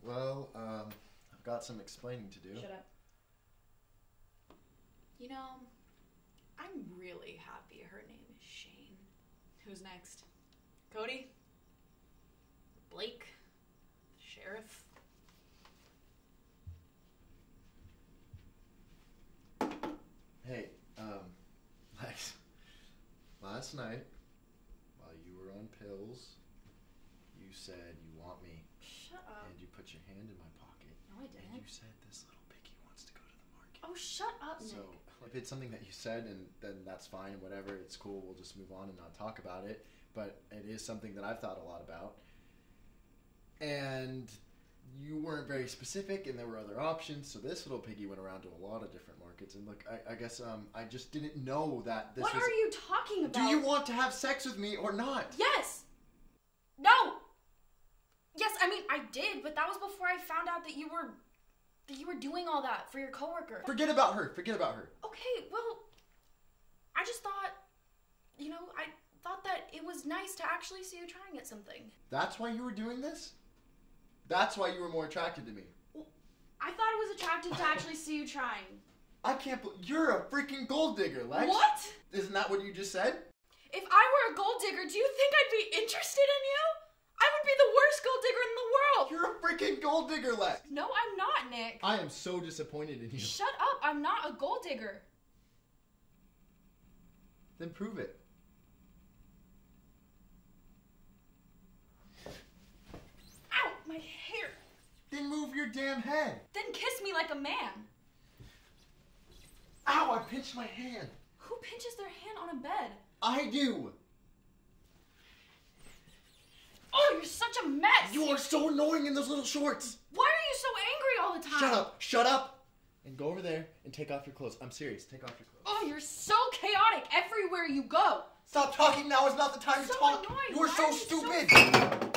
Well, I've got some explaining to do. Shut up. You know, I'm really happy her name is Shane. Who's next? Cody? Blake? The sheriff? Hey, Lex, last night, while you were on pills, you said you want me. Shut up. And you put your hand in my pocket. No, I didn't. And you said this little piggy wants to go to the market. Oh, shut up, Nick. So, if it's something that you said, and then that's fine, whatever, it's cool, we'll just move on and not talk about it. But it is something that I've thought a lot about. And you weren't very specific, and there were other options, so this little piggy went around to a lot of different markets. And look, I guess I just didn't know that this What was... are you talking about? Do you want to have sex with me or not? Yes! No! Yes, I mean, I did, but that was before I found out that you were doing all that for your coworker. Forget about her. Forget about her. Okay, well, I just thought, I thought that it was nice to actually see you trying at something. That's why you were doing this? That's why you were more attracted to me. Well, I thought it was attractive to actually see you trying. I can't believe... You're a freaking gold digger, Lex. What? Isn't that what you just said? If I were a gold digger, do you think I'd be interested in you? I would be the worst gold digger in the world. You're a freaking gold digger, Lex. No, I'm not, Nick. I am so disappointed in you. Shut up. I'm not a gold digger. Then prove it. Ow, my hair. Then move your damn head. Then kiss me like a man. Ow, I pinched my hand. Who pinches their hand on a bed? I do. Oh, you're such a mess. You are so annoying in those little shorts. Why are you so angry all the time? Shut up. Shut up. And go over there and take off your clothes. I'm serious. Take off your clothes. Oh, you're so chaotic everywhere you go. Stop talking. Now is not the time to So talk. annoying. You are Why so are you stupid.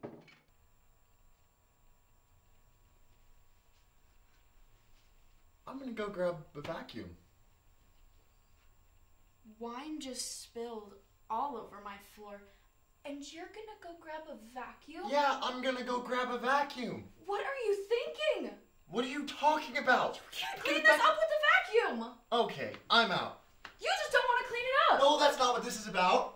I'm going to go grab a vacuum. Wine just spilled all over my floor. And you're gonna go grab a vacuum? Yeah, I'm going to go grab a vacuum. What are you thinking? What are you talking about? You can't clean this up with the vacuum. Okay, I'm out. You just don't want to clean it up. No, that's not what this is about.